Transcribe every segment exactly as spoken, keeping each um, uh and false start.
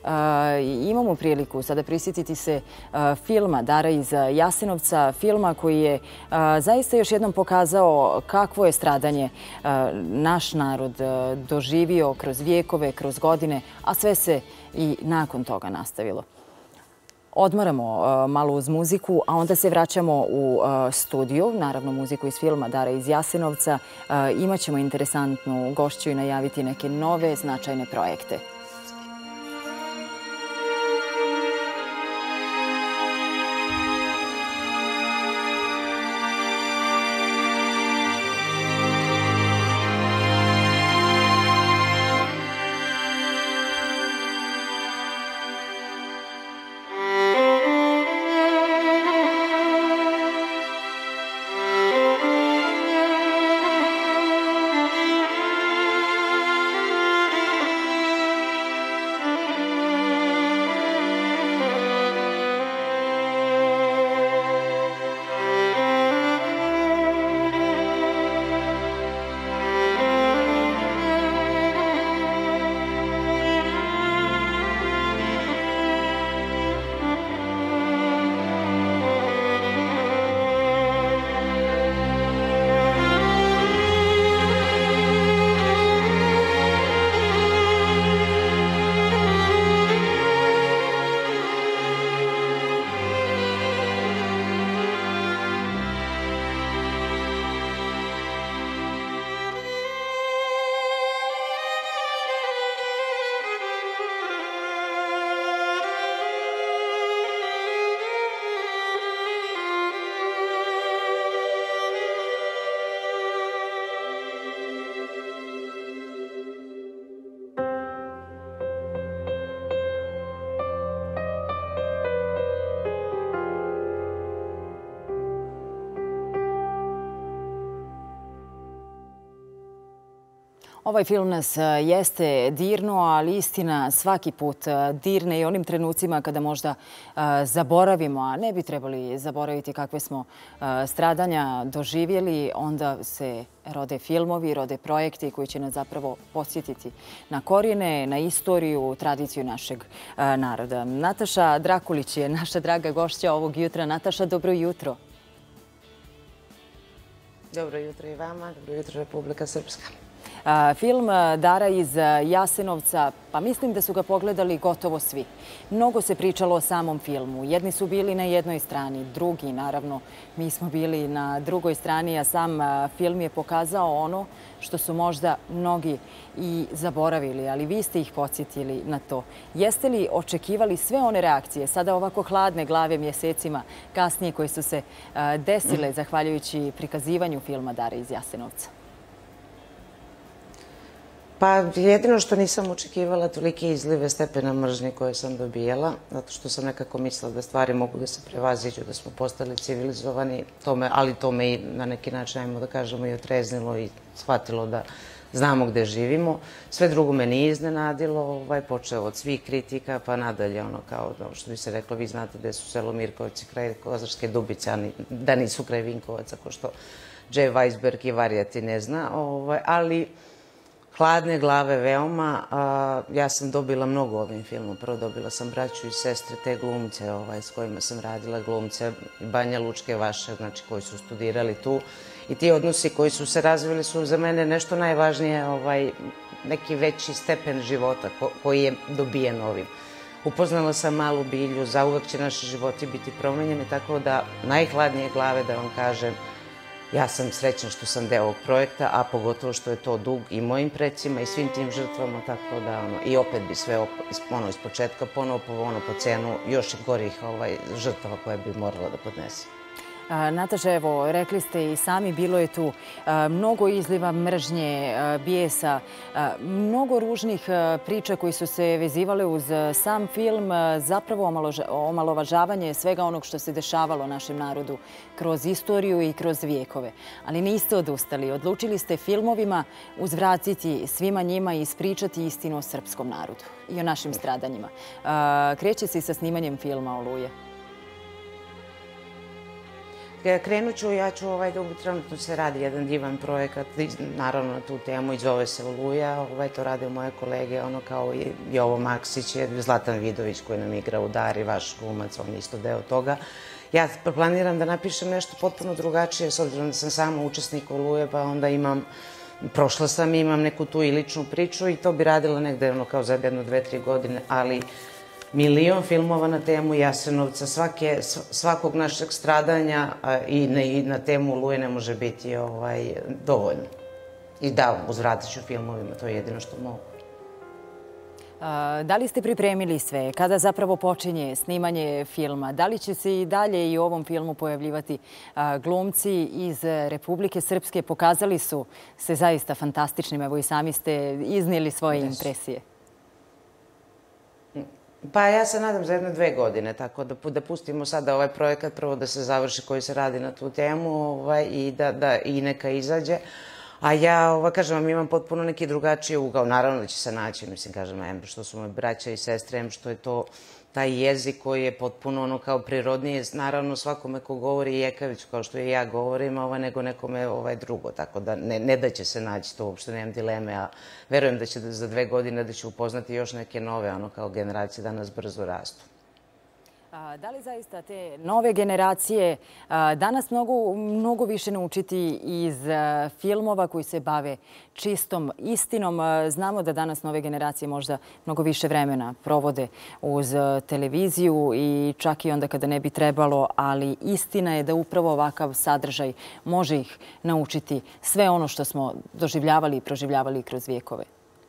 Imamo priliku sada prisjetiti se filma Dara iz Jasenovca, filma koji je zaista još jednom pokazao kakvo je stradanje naš narod doživio kroz vijekove, kroz godine, a sve se i nakon toga nastavilo. Odmaramo malo uz muziku, a onda se vraćamo u studiju, naravno muziku iz filma Dara iz Jasenovca. Imaćemo interesantnu gošću i najaviti neke nove značajne projekte. Ovaj film nas jeste dirnuo, ali istina svaki put dirne i onim trenucima kada možda zaboravimo, a ne bi trebali zaboraviti kakve smo stradanja doživjeli, onda se rode filmovi, rode projekti koji će nas zapravo podsjetiti na korijene, na istoriju, tradiciju našeg naroda. Nataša Drakulić je naša draga gošća ovog jutra. Nataša, dobro jutro. Dobro jutro i vama, dobro jutro Republika Srpska. Film Dara iz Jasenovca, pa mislim da su ga pogledali gotovo svi. Mnogo se pričalo o samom filmu. Jedni su bili na jednoj strani, drugi, naravno, mi smo bili na drugoj strani, a sam film je pokazao ono što su možda mnogi i zaboravili, ali vi ste ih podsjetili na to. Jeste li očekivali sve one reakcije, sada ovako hladne glave mjesecima kasnije, koje su se desile zahvaljujući prikazivanju filma Dara iz Jasenovca? Pa jedino što nisam očekivala tolike izlive stepena mržnje koje sam dobijala, zato što sam nekako mislila da stvari mogu da se prevaziđu, da smo postali civilizovani, ali to me i na neki način, ajmo da kažemo, i otreznilo i shvatilo da znamo gde živimo. Sve drugo me nije iznenadilo, počeo od svih kritika pa nadalje, ono kao što bi se reklo, vi znate gde su selo Mirkovci, kraj Kozarske Dubice, da nisu kraj Vinkovaca, ko što Jay Weisberg i Varijati ne zna, ali hladne glave veoma. Ja sam dobila mnogo ovim filmom. Prvo dobila sam braću i sestre, te glumce s kojima sam radila, glumce Banja Lučke vaše, znači koji su studirali tu. I ti odnosi koji su se razvili su za mene nešto najvažnije, neki veći stepen života koji je dobijen ovim. Upoznala sam malu Bilju, zauvek će naši životi biti promenjeni, tako da najhladnije glave da vam kažem, ja sam srećna što sam deo ovog projekta, a pogotovo što je to dug i mojim precima i svim tim žrtvama, tako da i opet bi sve iz početka ponovo po cenu još i gorih žrtava koje bi morala da podnese. Nataša, evo, rekli ste i sami, bilo je tu mnogo izliva mržnje, bijesa, mnogo ružnih priča koji su se vezivale uz sam film, zapravo omalovažavanje svega onog što se dešavalo našem narodu kroz istoriju i kroz vijekove. Ali niste odustali, odlučili ste filmovima uzvratiti svima njima i ispričati istinu o srpskom narodu i o našim stradanjima. Kreće se i sa snimanjem filma Oluje. Krenut ću, ja ću, ovaj, da trenutno se radi jedan divan projekat, naravno na tu temu, i zove se Oluja, ovaj, to rade moje kolege, ono kao i Jovo Maksić, Zlatan Vidović koji nam igra u Dari, vaš glumac, on je isto deo toga. Ja planiram da napišem nešto potpuno drugačije, s obzirom da sam sama učesnik Oluje, pa onda imam, prošla sam i imam neku tu i ličnu priču i to bi radila negde, ono, kao za jedno, dve, tri godine, ali milion filmova na temu Jasenovca, svakog našeg stradanja i na temu Oluje ne može biti dovoljno. I da, uzvratit ću filmovima, to je jedino što mogu. Da li ste pripremili sve? Kada zapravo počinje snimanje filma? Da li će se i dalje i u ovom filmu pojavljivati glumci iz Republike Srpske? Pokazali su se zaista fantastičnim. Evo i sami ste iznijeli svoje impresije. Pa ja se nadam za jedne dve godine, tako da pustimo sada ovaj projekat, prvo da se završi koji se radi na tu temu i neka izađe. A ja, kažem vam, imam potpuno neki drugačiji ugao. Naravno da će se naći, mislim, kažem, em, što su moje braća i sestre, em, što je to taj jezik koji je potpuno ono kao prirodnije, naravno svakome ko govori jekavicu, kao što i ja govorim, nego nekome drugo, tako da ne da će se naći, to uopšte nemam dileme, a verujem da će za dve godine da će upoznati još neke nove, ono kao generacije da nas brzo rastu. Da li zaista te nove generacije danas mnogo više naučiti iz filmova koji se bave čistom istinom? Znamo da danas nove generacije možda mnogo više vremena provode uz televiziju i čak i onda kada ne bi trebalo, ali istina je da upravo ovakav sadržaj može ih naučiti sve ono što smo doživljavali i proživljavali kroz vijekove.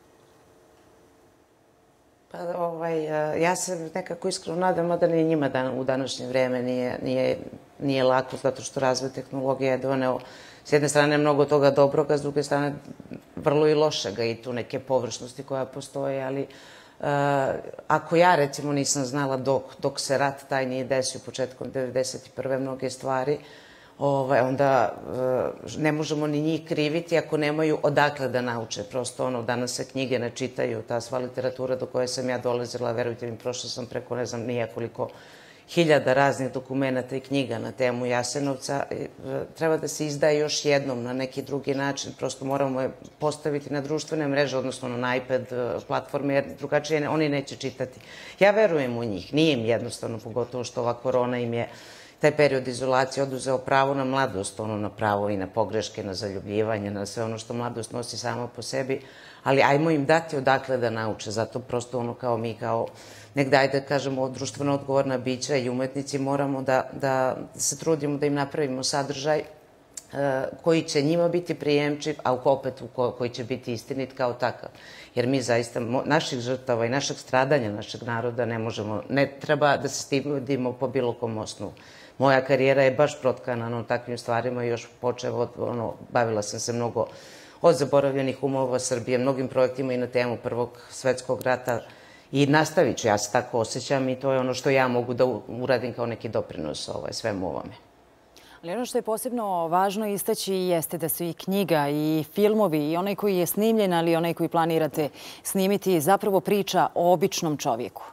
Ja se nekako iskreno nadam, a da ni njima u današnje vreme nije lako, zato što razvoj tehnologije je doneo s jedne strane mnogo toga dobroga, s druge strane vrlo i lošega i tu neke površnosti koja postoje, ali ako ja recimo nisam znala dok se rat taj nije desio početkom devedeset prve mnoge stvari, onda ne možemo ni njih kriviti ako nemaju odakle da nauče. Prosto ono, danas se knjige ne čitaju, ta sva literatura do koje sam ja dolazila, verujte mi, prošla sam preko ne znam nijakoliko hiljada raznih dokumenta i knjiga na temu Jasenovca. Treba da se izdaje još jednom na neki drugi način, prosto moramo je postaviti na društvene mreže, odnosno na iPad platforme, jer drugačije oni neće čitati. Ja verujem u njih, nije im jednostavno, pogotovo što ova korona im je taj period izolacije oduzeo pravo na mladost, ono na pravo i na pogreške, na zaljubljivanje, na sve ono što mladost nosi sama po sebi, ali ajmo im dati odakle da nauče, zato prosto ono kao mi, kao negdje, ajde da kažemo, društveno odgovorna bića i umetnici moramo da se trudimo da im napravimo sadržaj koji će njima biti prijemčiv, a opet koji će biti istinit kao takav. Jer mi zaista, naših žrtava i našeg stradanja našeg naroda ne možemo, ne treba da se stidimo po bilo kom osnovu. Moja karijera je baš protkana na takvim stvarima i još počeo od, ono, bavila sam se mnogo od zaboravljenih umova Srbije, mnogim projektima i na temu Prvog svetskog rata i nastavit ću, ja se tako osjećam i to je ono što ja mogu da uradim kao neki doprinos svemu ovome. Ali ono što je posebno važno istaći jeste da su i knjiga i filmovi i onaj koji je snimljen, ali i onaj koji planirate snimiti zapravo priča o običnom čovjeku.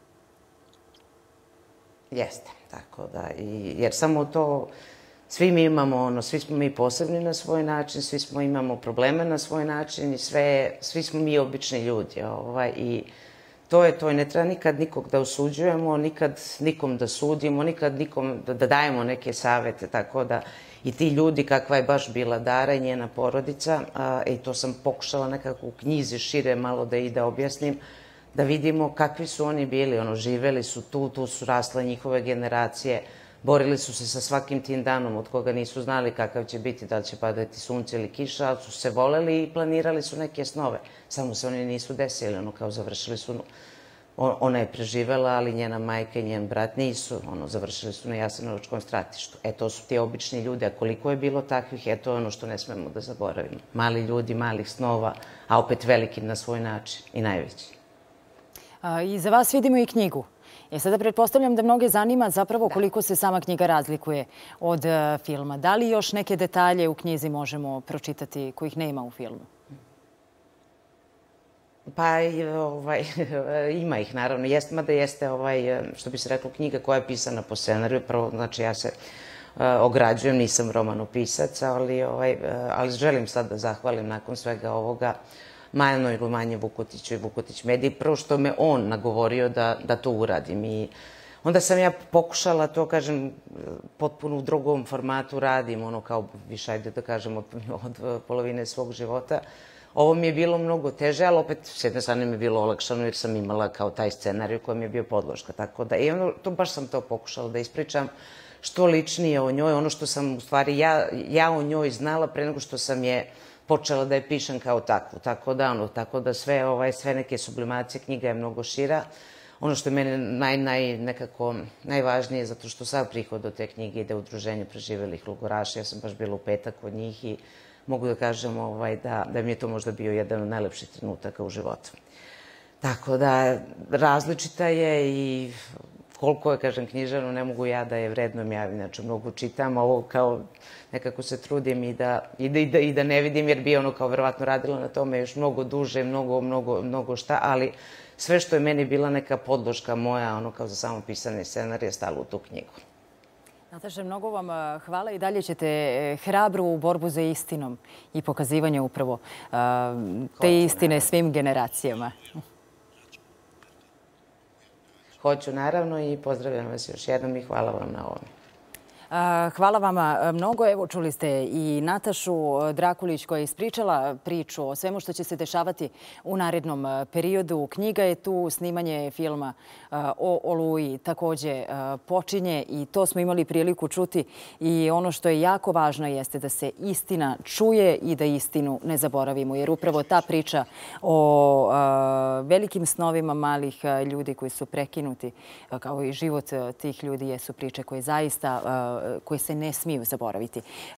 Jeste, tako da. Jer samo to, svi mi imamo ono, svi smo mi posebni na svoj način, svi smo imamo probleme na svoj način i svi smo mi obični ljudi. I to je to i ne treba nikad nikog da osuđujemo, nikad nikom da sudimo, nikad nikom da dajemo neke savete, tako da i ti ljudi kakva je baš bila Dara i njena porodica, i to sam pokušala nekako u knjizi šire malo da i da objasnim, da vidimo kakvi su oni bili, ono, živeli su tu, tu su rasle njihove generacije, borili su se sa svakim tim danom od koga nisu znali kakav će biti, da li će padati sunce ili kiša, ali su se voleli i planirali su neke snove. Samo se oni nisu desili, ono, kao završili su, ona je preživela, ali njena majka i njen brat nisu, ono, završili su na Jasenovačkom stratištu. E, to su ti obični ljudi, a koliko je bilo takvih, e, to je ono što ne smemo da zaboravimo. Mali ljudi, malih snova, a opet veliki na svoj način i najveći. I za vas vidimo i knjigu. E sada pretpostavljam da mnoge zanima zapravo koliko se sama knjiga razlikuje od filma. Da li još neke detalje u knjizi možemo pročitati kojih nema u filmu? Pa ima ih, naravno. Mada jeste, što bi se reklo, knjiga koja je pisana po scenariju. Prvo, znači, ja se ograđujem, nisam romanopisac, ali, ovaj, ali želim sad da zahvalim nakon svega ovoga Majanoj Lumanji Vukotiću i Vukotić mediji. Prvo što me on nagovorio da, da to uradim i onda sam ja pokušala to, kažem, potpuno u drugom formatu radim, ono kao više, ajde da kažem, od, od polovine svog života. Ovo mi je bilo mnogo teže, ali opet s jedne strane mi je bilo olakšano jer sam imala kao taj scenarij koji mi je bio podloška. Tako da, i ono, to baš sam to pokušala da ispričam što ličnije o njoj, ono što sam u stvari ja, ja o njoj znala pre nego što sam je počela da je pišem kao takvu. Tako da, ono, tako da sve, ovaj, sve neke sublimacije, knjiga je mnogo šira. Ono što je mene naj, naj, nekako najvažnije, zato što sav prihod od te knjige ide u Udruženje preživelih logoraša. Ja sam baš bila u petak kod njih i mogu da kažem ovaj, da, da mi je to možda bio jedan od najlepših trenutaka u životu. Tako da, različita je i koliko je, kažem, književno, ne mogu ja da je vrednom, ja inače mnogo čitam, ovo kao nekako se trudim i da, i da, i da, i da ne vidim, jer bi ono kao verovatno radila na tome još mnogo duže, mnogo, mnogo, mnogo šta, ali sve što je meni bila neka podloška moja, ono kao za samo pisanje scenarija, stalo u tu knjigu. Nataša, mnogo vam hvala i dalje ćete hrabru borbu za istinom i pokazivanje upravo te istine svim generacijama. Hoću, naravno, i pozdravljam vas još jednom i hvala vam na ovome. Hvala vama mnogo. Evo, čuli ste i Natašu Drakulić koja je ispričala priču o svemu što će se dešavati u narednom periodu. Knjiga je tu, snimanje filma o Oluji takođe počinje i to smo imali priliku čuti. I ono što je jako važno jeste da se istina čuje i da istinu ne zaboravimo. Jer upravo ta priča o velikim snovima malih ljudi koji su prekinuti, kao i život tih ljudi, jesu priče koje zaista koje se ne smiju zaboraviti.